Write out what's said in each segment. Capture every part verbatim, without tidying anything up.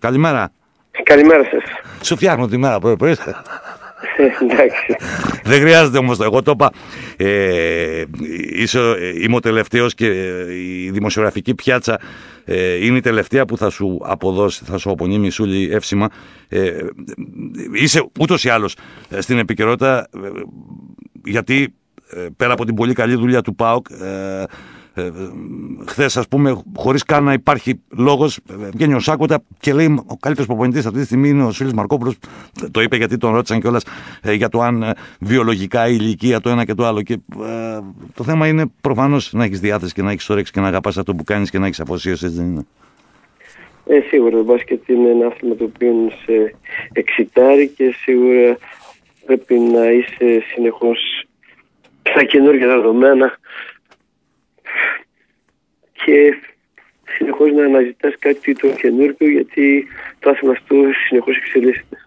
Καλημέρα. Καλημέρα σας. Σου φτιάχνω τη μέρα πρωί πρωί. Εντάξει. Δεν χρειάζεται όμως, εγώ το είπα. Ε, είσαι, είμαι ο τελευταίος και η δημοσιογραφική πιάτσα ε, είναι η τελευταία που θα σου αποδώσει, θα σου απονείμει Σούλη εύσημα. Ε, είσαι ούτως ή άλλως στην επικαιρότητα, ε, γιατί ε, πέρα από την πολύ καλή δουλειά του ΠΑΟΚ, ε, Ε, χθες, ας πούμε, χωρίς καν να υπάρχει λόγος, βγαίνει ο Σάκοτα και λέει ο καλύτερος προπονητής αυτή τη στιγμή είναι ο Σούλης Μαρκόπουλος. Το είπε γιατί τον ρώτησαν κιόλας ε, για το αν ε, βιολογικά η ηλικία το ένα και το άλλο. Και ε, το θέμα είναι προφανώς να έχεις διάθεση και να έχεις όρεξη και να αγαπάς αυτό που κάνεις και να έχεις αφοσίωση, δεν είναι? Ε, σίγουρα το μπάσκετ είναι ένα άθλημα το οποίο σε εξητάρει και σίγουρα πρέπει να είσαι συνεχώς στα καινούργια δεδομένα και συνεχώς να αναζητάς κάτι το καινούργιο, γιατί το άθλημα αυτό συνεχώς εξελίσσεται.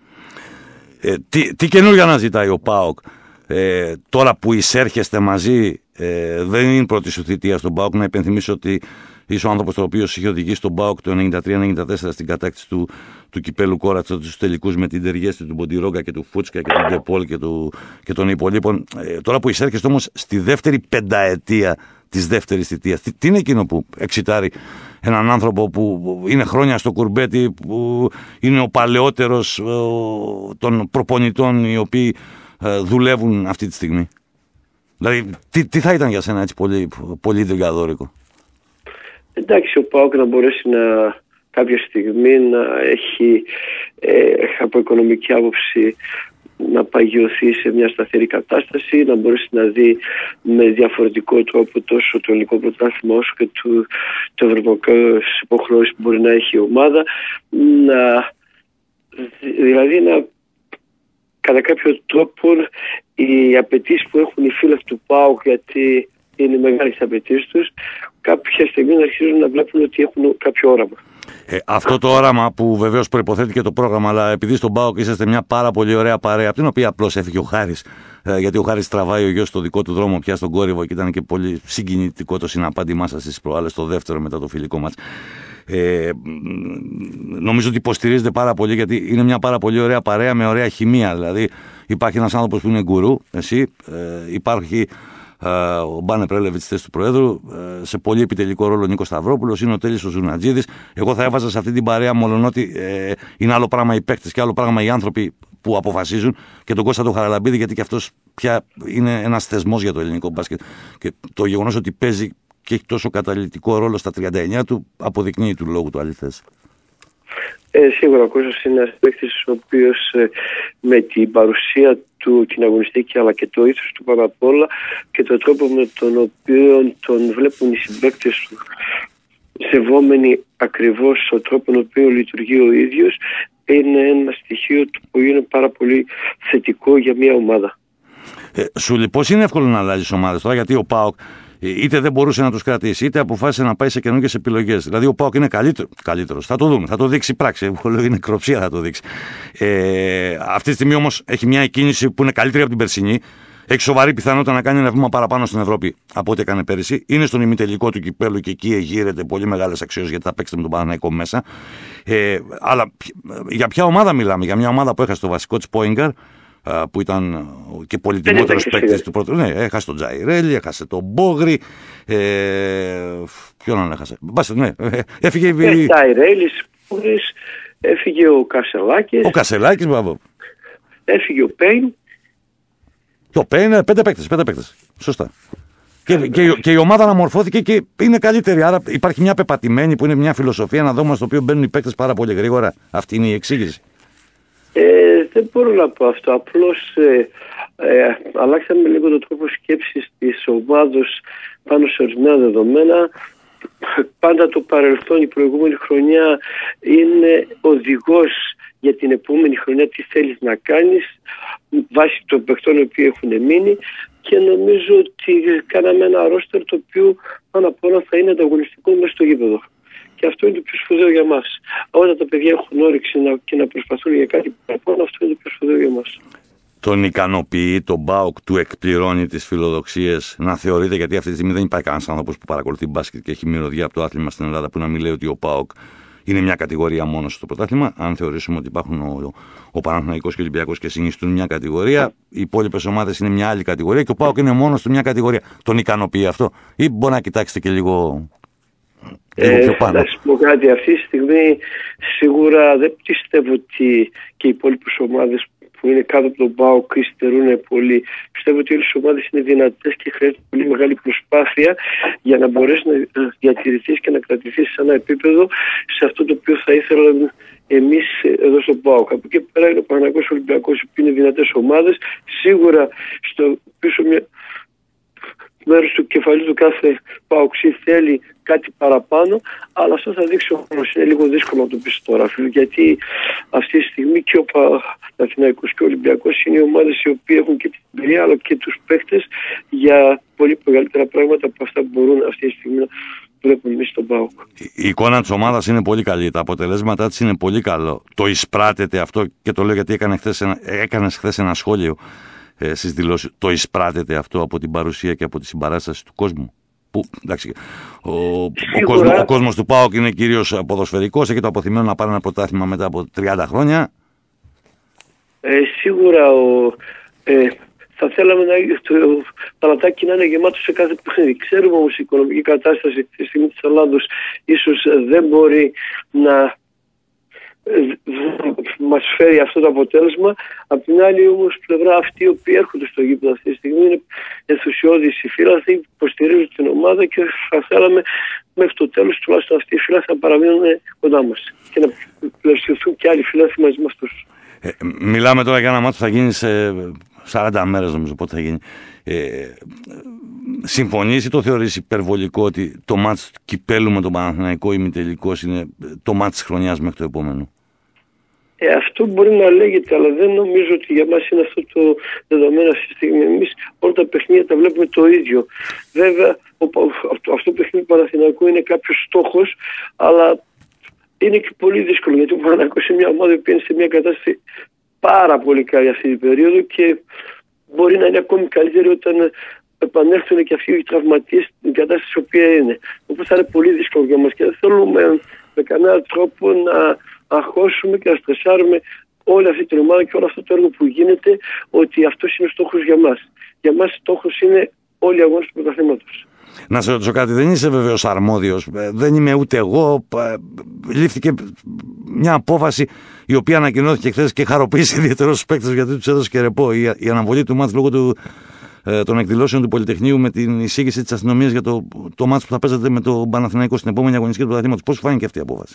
Ε, τι, τι καινούργια αναζητάει ο ΠΑΟΚ ε, τώρα που εισέρχεστε μαζί? Ε, δεν είναι η πρώτη σου θητεία στον ΠΑΟΚ. Να υπενθυμίσω ότι είσαι ο άνθρωπος ο οποίος είχε οδηγήσει τον ΠΑΟΚ το ενενήντα τρία ενενήντα τέσσερα στην κατάκτηση του, του κυπέλου Κόρατσα, στους τελικούς με την Τεργέστη, του Μποντιρόγκα και του Φούτσκα και του Ντεπόλ και, του, και των υπολείπων. Ε, τώρα που εισέρχεστε όμως στη δεύτερη πενταετία της δεύτερης θητείας, τι, τι είναι εκείνο που εξητάρει έναν άνθρωπο που είναι χρόνια στο κουρμπέτι, που είναι ο παλαιότερος ο, των προπονητών οι οποίοι ε, δουλεύουν αυτή τη στιγμή? Δηλαδή, τι, τι θα ήταν για σένα έτσι πολύ, πολύ δρυγαδόρικο? Εντάξει, ο ΠΑΟΚ να μπορέσει να κάποια στιγμή να έχει ε, από οικονομική άποψη να παγιωθεί σε μια σταθερή κατάσταση, να μπορέσει να δει με διαφορετικό τρόπο τόσο το ελληνικό πρωτάθλημα όσο και του, το ευρωπαϊκό υποχρεώσεις που μπορεί να έχει η ομάδα, να, δηλαδή να κατά κάποιο τρόπο οι απαιτήσεις που έχουν οι φίλοι του ΠΑΟΚ, γιατί είναι μεγάλες απαιτήσεις τους, κάποια στιγμή να αρχίζουν να βλέπουν ότι έχουν κάποιο όραμα. Ε, αυτό το όραμα που βεβαίως προϋποθέτει και το πρόγραμμα, αλλά επειδή στον ΠΑΟΚ είσαστε μια πάρα πολύ ωραία παρέα, από την οποία απλώς έφυγε ο Χάρης, ε, γιατί ο Χάρης τραβάει ο γιος στο δικό του δρόμο πια στον Κόρυβο και ήταν και πολύ συγκινητικό το συναπάντημά σας στις προάλλες, το δεύτερο μετά το φιλικό μας. Ε, νομίζω ότι υποστηρίζετε πάρα πολύ, γιατί είναι μια πάρα πολύ ωραία παρέα με ωραία χημεία. Δηλαδή υπάρχει ένας άνθρωπος που είναι γκουρού, εσύ, ε, υπάρχει ο Μπάνε Πρέλεβιτς στη θέση του Προέδρου, σε πολύ επιτελικό ρόλο ο Νίκος Σταυρόπουλος, είναι ο Τέλης ο Ζουνατζίδης. Εγώ θα έβαζα σε αυτή την παρέα, μολονότι ε, είναι άλλο πράγμα οι παίκτες και άλλο πράγμα οι άνθρωποι που αποφασίζουν, και τον Κώστα τον Χαραλαμπίδη, γιατί και αυτός πια είναι ένας θεσμός για το ελληνικό μπάσκετ. Και το γεγονός ότι παίζει και έχει τόσο καταλυτικό ρόλο στα τριάντα εννιά του αποδεικνύει του λόγου του αληθές. Ε, σίγουρα ο Κώστας είναι ένας παίκτης ο οποίος ε, με την παρουσία του, την αγωνιστική, αλλά και το ήθος του πάνω απ' όλα και τον τρόπο με τον οποίο τον βλέπουν οι συμπαίκτες του, σεβόμενοι ακριβώς τον τρόπο με τον οποίο λειτουργεί ο ίδιος, είναι ένα στοιχείο που είναι πάρα πολύ θετικό για μια ομάδα. Ε, σου λοιπόν είναι εύκολο να αλλάζεις ομάδες τώρα, γιατί ο ΠΑΟΚ είτε δεν μπορούσε να τους κρατήσει, είτε αποφάσισε να πάει σε καινούργιες επιλογές. Δηλαδή ο ΠΑΟΚ είναι καλύτερο, καλύτερος. Θα το δούμε, θα το δείξει πράξη. Εγώ λέω είναι κροψία, θα το δείξει. Ε, αυτή τη στιγμή όμως έχει μια εκκίνηση που είναι καλύτερη από την περσινή. Έχει σοβαρή πιθανότητα να κάνει ένα βήμα παραπάνω στην Ευρώπη από ό,τι έκανε πέρυσι. Είναι στον ημιτελικό του κυπέλου και εκεί εγείρεται πολύ μεγάλες αξιώσεις, γιατί θα παίξετε με τον Παναθηναϊκό μέσα. Ε, αλλά για ποια ομάδα μιλάμε? Για μια ομάδα που έχασε το βασικό της Πόιγκαρ, που ήταν και πολυτιμότερος παίκτης του πρώτου. Ναι, έχασε τον Τζαϊρέλη, έχασε τον Μπόγρι. Ε, ποιον άλλον έχασε? Μπάσε, ναι, έφυγε. Ε, Τζαϊρέλης, Μπόγρις, έφυγε ο Κασελάκης. Ο Κασελάκης, μπράβο. Έφυγε ο Πέιν. Και ο Πέιν, πέντε παίκτες, πέντε παίκτες. Σωστά. Και, και, και η ομάδα αναμορφώθηκε και είναι καλύτερη. Άρα υπάρχει μια πεπατημένη που είναι μια φιλοσοφία, ένα δόγμα στο οποίο μπαίνουν οι παίκτες πάρα πολύ γρήγορα. Αυτή είναι η εξήγηση. Ε, δεν μπορώ να πω αυτό. Απλώς ε, ε, αλλάξαμε λίγο τον τρόπο σκέψης της ομάδος πάνω σε ορισμένα δεδομένα. Πάντα το παρελθόν, η προηγούμενη χρονιά είναι οδηγός για την επόμενη χρονιά, τι θέλεις να κάνεις βάσει των παιχτών οι οποίοι έχουν μείνει, και νομίζω ότι κάναμε ένα ρόστερ το οποίο πάνω απ' όλα θα είναι ανταγωνιστικό μέσα στο γήπεδο. Και αυτό είναι το πιο σπουδαίο για μας. Όταν τα παιδιά έχουν όρεξη να, και να προσπαθούν για κάτι παραπάνω, αυτό είναι το πιο σπουδαίο για μας. Τον ικανοποιεί, τον ΠΑΟΚ του εκπληρώνει τις φιλοδοξίες, να θεωρείται, γιατί αυτή τη στιγμή δεν υπάρχει κανένας άνθρωπος που παρακολουθεί μπάσκετ και έχει μυρωδιά από το άθλημα στην Ελλάδα που να μην λέει ότι ο ΠΑΟΚ είναι μια κατηγορία μόνο στο πρωτάθλημα. Αν θεωρήσουμε ότι υπάρχουν ο, ο Παναθηναϊκός και ο Ολυμπιακός και συνιστούν μια κατηγορία, οι υπόλοιπες ομάδες είναι μια άλλη κατηγορία και ο ΠΑΟΚ είναι μόνο στο μια κατηγορία. Τον ικανοποιεί αυτό, ή μπορεί να κοιτάξετε και λίγο, λίγο πιο πάνω? Ε, θα σας πω κάτι. Αυτή τη στιγμή σίγουρα δεν πιστεύω ότι και οι υπόλοιπες ομάδες που είναι κάτω από τον ΠΑΟΚ υστερούν πολύ. Πιστεύω ότι όλες οι ομάδες είναι δυνατές και χρειάζεται πολύ μεγάλη προσπάθεια για να μπορέσει να διατηρηθείς και να κρατηθείς σε ένα επίπεδο σε αυτό το οποίο θα ήθελα εμείς εδώ στο ΠΑΟΚ. Από εκεί πέρα είναι ο Παναθηναϊκός, ο Ολυμπιακός, που είναι δυνατές ομάδες. Σίγουρα στο πίσω μια μέρος του κεφαλιού του κάθε ΠΑΟΚΣί θέλει κάτι παραπάνω, αλλά αυτό θα δείξει ο χρόνος. Είναι λίγο δύσκολο να το πεις τώρα, φίλε, γιατί αυτή τη στιγμή και ο Παναθηναϊκός και ο Ολυμπιακός είναι οι ομάδες οι οποίοι έχουν και την εμπειρία αλλά και τους παίκτες για πολύ μεγαλύτερα πράγματα από αυτά που μπορούν αυτή τη στιγμή να βλέπουμε εμείς στον ΠΑΟΚ. Η εικόνα της ομάδας είναι πολύ καλή, τα αποτελέσματά της είναι πολύ καλό. Το εισπράτεται αυτό, και το λέω γιατί έκανε χθες ένα, έκανες χθες ένα σχόλιο ε, στις δηλώσεις. Το εισπράτεται αυτό από την παρουσία και από τη συμπαράσταση του κόσμου? Που, εντάξει, ο, ο, κόσμο, ο κόσμος του ΠΑΟΚ είναι κυρίως ποδοσφαιρικός, έχει το αποθυμένο να πάρει ένα πρωτάθλημα μετά από τριάντα χρόνια. Ε, σίγουρα ο, ε, θα θέλαμε να, το Πανατάκι να είναι γεμάτο σε κάθε παιχνίδι. Ξέρουμε όμως η οικονομική κατάσταση στη στιγμή της Ελλάδος ίσως δεν μπορεί να μας φέρει αυτό το αποτέλεσμα. Απ' την άλλη όμως πλευρά, αυτοί οι οποίοι έρχονται στο γήπεδο αυτή τη στιγμή είναι ενθουσιώδεις οι φίλαθλοι, υποστηρίζουν την ομάδα και θα θέλαμε μέχρι το τέλος τουλάχιστον αυτοί οι φίλαθλοι να παραμείνουν κοντά μας και να πλαισιωθούν και άλλοι φίλαθλοι μαζί με αυτούς. Ε, μιλάμε τώρα για ένα μάτσο που θα γίνει σε σαράντα μέρες, νομίζω πότε θα γίνει. Ε, συμφωνείς ή το θεωρείς υπερβολικό ότι το μάτς κυπέλου με τον Παναθηναϊκό ημιτελικός είναι το μάτς της χρονιάς μέχρι το επόμενο? Ε, αυτό μπορεί να λέγεται, αλλά δεν νομίζω ότι για μας είναι αυτό το δεδομένο αυτή τη στιγμή. Εμείς όλα τα παιχνίδια τα βλέπουμε το ίδιο. Βέβαια, ο, αυτό, αυτό το παιχνίδι του Παναθηναϊκού είναι κάποιος στόχος, αλλά είναι και πολύ δύσκολο, γιατί ο Παναθηναϊκός είναι μια ομάδα που είναι σε μια κατάσταση πάρα πολύ καλή αυτή την περίοδο και μπορεί να είναι ακόμη καλύτερη όταν επανέλθουν και αυτοί οι τραυματίες στην κατάσταση στην οποία είναι. Οπότε θα είναι πολύ δύσκολο για μας και δεν θέλουμε με κανένα τρόπο να αγχώσουμε και να στρεσάρουμε όλη αυτή την ομάδα και όλο αυτό το έργο που γίνεται, ότι αυτός είναι ο στόχος για μας. Για μας στόχος είναι όλοι οι αγώνες του πρωταθλήματος. Να σε ρωτήσω κάτι, δεν είσαι βεβαίως αρμόδιος, δεν είμαι ούτε εγώ. Λήφθηκε μια απόφαση η οποία ανακοινώθηκε χθες και χαροποίησε ιδιαίτερα στους παίκτες, γιατί τους έδωσε και ρεπό η, η αναβολή του μάτς λόγω του, ε, των εκδηλώσεων του Πολυτεχνείου με την εισήγηση της αστυνομίας για το, το μάτς που θα παίζεται με τον Παναθηναϊκό στην επόμενη αγωνιστική του πρωταθλήματος. Πώς φάνηκε αυτή η απόφαση?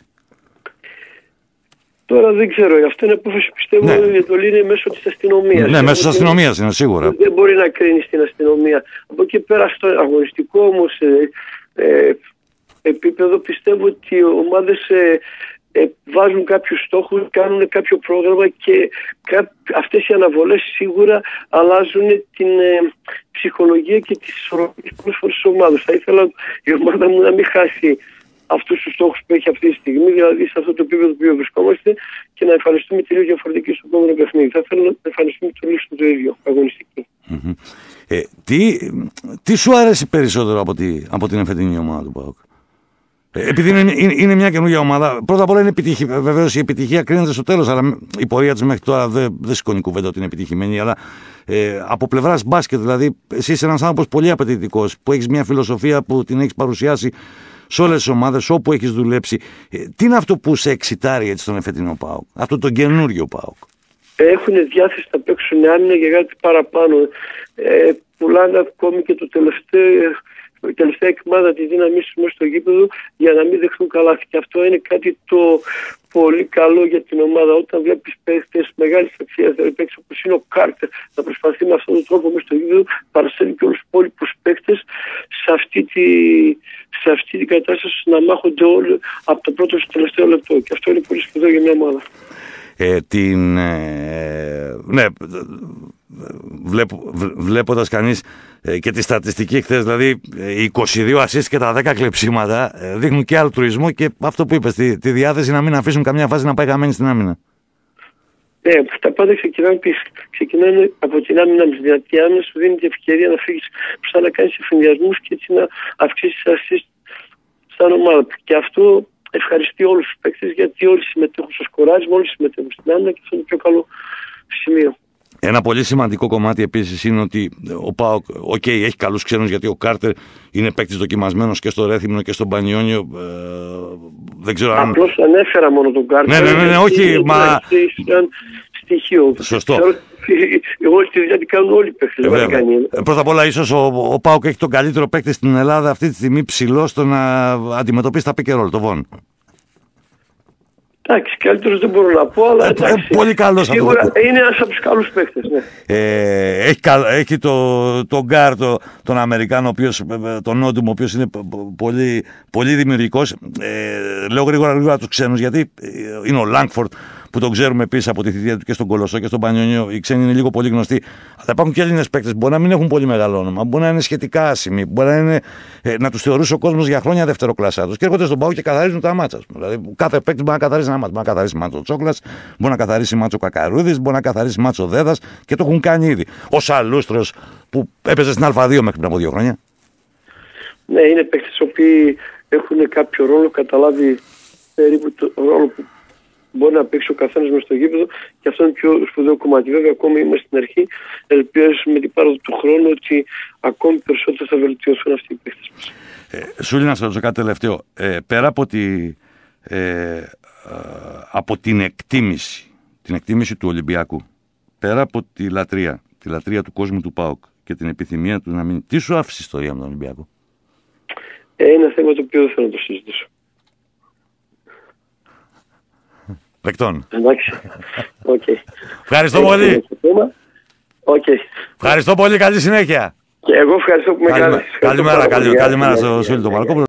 Τώρα δεν ξέρω, αυτό είναι απόφαση που πιστεύω ναι. Η εντολή είναι μέσω της αστυνομίας. Ναι, μέσω της αστυνομίας είναι σίγουρα. Δεν μπορεί να κρίνει στην αστυνομία. Από εκεί πέρα στο αγωνιστικό όμως ε, ε, επίπεδο πιστεύω ότι οι ομάδες ε, ε, βάζουν κάποιους στόχους, κάνουν κάποιο πρόγραμμα και κά, αυτές οι αναβολές σίγουρα αλλάζουν την ε, ψυχολογία και τις ισορροπίες πρόσφορες της ομάδας. Θα ήθελα η ομάδα μου να μην χάσει αυτούς τους στόχους που έχει αυτή τη στιγμή, δηλαδή σε αυτό το επίπεδο που βρισκόμαστε, και να εμφανιστούμε τελείως διαφορετική στο επόμενο παιχνίδι. Θα θέλω να εμφανιστούμε τουλάχιστον το ίδιο, αγωνιστική. Mm-hmm. Ε, τι, τι σου άρεσε περισσότερο από, τη, από την εφετινή ομάδα του ΠΑΟΚ? Ε, επειδή είναι, είναι, είναι μια καινούργια ομάδα, πρώτα απ' όλα είναι επιτυχία. Βεβαίως η επιτυχία κρίνεται στο τέλος, αλλά η πορεία της μέχρι τώρα δεν, δεν σηκώνει κουβέντα ότι είναι επιτυχημένη. Αλλά ε, από πλευράς μπάσκετ, δηλαδή, εσύ είσαι ένας άνθρωπος πολύ απαιτητικός, που έχεις μια φιλοσοφία που την έχεις παρουσιάσει σε όλες τις ομάδες όπου έχεις δουλέψει. Ε, τι είναι αυτό που σε εξητάρει έτσι στον εφετινό ΠΑΟΚ, αυτό το καινούριο ΠΑΟΚ? Έχουν διάθεση να παίξουν, αν είναι για κάτι παραπάνω. Ε, πουλάνε ακόμη και το τελευταίο, η τελευταία εκμάδα τη δύναμή τους μέσα στο γήπεδο για να μην δεχθούν καλάθι. Και αυτό είναι κάτι το πολύ καλό για την ομάδα. Όταν βλέπεις παίκτες μεγάλης αξίας, δηλαδή παίκτες όπως είναι ο Κάρτερ, να προσπαθεί με αυτόν τον τρόπο μέσα στο γήπεδο, παραστέλνει και όλους τους υπόλοιπους παίκτες σε αυτή τη, σε αυτή την κατάσταση να μάχονται όλοι από το πρώτο στο τελευταίο λεπτό. Και αυτό είναι πολύ σπουδαίο για μια ομάδα. Ε, την, ε, ναι, βλέπω, βλέποντας κανείς ε, και τη στατιστική χθες, δηλαδή οι είκοσι δύο ασίστ και τα δέκα κλεψίματα ε, δείχνουν και αλτρουισμό και αυτό που είπες, τη, τη διάθεση να μην αφήσουν καμιά φάση να πάει χαμένη στην άμυνα. Ναι, τα πάντα ξεκινάνε, ξεκινάνε από την άμυνα μας. Δηλαδή η άμυνα σου δίνει την ευκαιρία να φύγεις μπροστά, να κάνεις εφηνδιασμούς και έτσι να αυξήσεις ασίστ σαν ομάδα. Και αυτό ευχαριστεί όλους τους παίκτες, γιατί όλοι συμμετέχουν στο σκοράρισμα, όλοι συμμετέχουν στην άμυνα και αυτό είναι το πιο καλό σημείο. Ένα πολύ σημαντικό κομμάτι επίσης είναι ότι ο ΠΑΟΚ, οκ, okay, έχει καλούς ξένους, γιατί ο Κάρτερ είναι παίκτης δοκιμασμένος και στο Ρέθυμνο και στον Πανιόνιο. Ε, δεν ξέρω αν. Απλώς ανέφερα μόνο τον Κάρτερ. Ναι, ναι, ναι, ναι, όχι, μα. Στοιχείο. Σωστό. Εγώ στη δουλειά τι κάνουν όλοι οι παίκτες. Ε, πρώτα απ' όλα, ίσως ο, ο ΠΑΟΚ έχει τον καλύτερο παίκτη στην Ελλάδα αυτή τη στιγμή ψηλό στο να αντιμετωπίσει τα pick and roll, το Βον. Εντάξει, καλύτερος δεν μπορώ να πω, αλλά εντάξει, ε, πολύ καλός σίγουρα αυτό. Είναι ένας από τους καλούς παίκτες, ναι. Ε, έχει έχει το, το Γκάρ, το, τον Αμερικάνο, ο οποίος, τον Νόντουμ, ο οποίος είναι πολύ, πολύ δημιουργικός. Ε, λέω γρήγορα γρήγορα τους ξένους, γιατί είναι ο Λάγκφορντ, που τον ξέρουμε επίσης από τη θητεία του και στον Κολοσσό και στον Πανιόνιο. Οι ξένοι είναι λίγο πολύ γνωστοί. Αλλά υπάρχουν και Έλληνες παίκτες. Μπορεί να μην έχουν πολύ μεγάλο όνομα, μπορεί να είναι σχετικά άσημοι, μπορεί να, είναι, ε, να τους θεωρούσε ο κόσμος για χρόνια δευτεροκλασσάτους. Και έρχονται στον ΠΑΟΚ και καθαρίζουν τα μάτσα. Δηλαδή, κάθε παίκτη μπορεί να καθαρίσει ένα μάτσο. Μπορεί να καθαρίσει μάτσο Τσόκλας, μπορεί να καθαρίσει μάτσο Κακαρούδης, μπορεί να καθαρίσει μάτσο Δέδας, και το έχουν κάνει ήδη. Ο Σαλούστρος που έπαιζε στην Α2 μέχρι πριν από δύο χρόνια. Ναι, είναι παίκτες οι οποίοι έχουν κάποιο ρόλο, καταλάβει περίπου το ρόλο που μπορεί να παίξει ο καθένας μες στο γήπεδο, και αυτό είναι πιο σπουδαίο κομμάτι. Βέβαια, ακόμη είμαστε στην αρχή. Ελπίζω με την πάροδο του χρόνου ότι ακόμη περισσότερο θα βελτιωθούν αυτοί οι παίκτες μας. Ε, Σούλη, να σας ρωτήσω κάτι τελευταίο. Ε, πέρα από, τη, ε, ε, από την εκτίμηση, την εκτίμηση του Ολυμπιακού, πέρα από τη λατρεία, τη λατρεία του κόσμου του ΠΑΟΚ και την επιθυμία του να μείνει, τι σου άφησε η ιστορία με τον Ολυμπιακό? Ε, είναι ένα θέμα το οποίο δεν θέλω να το συζητήσω. Δεκτών. Εντάξει. Okay. Ευχαριστώ πολύ. Okay. Ευχαριστώ πολύ. Καλή συνέχεια. Και εγώ ευχαριστώ που με κάνετε. Καλημέρα, καλημέρα στο Σούλη τον Μαρκόπουλο.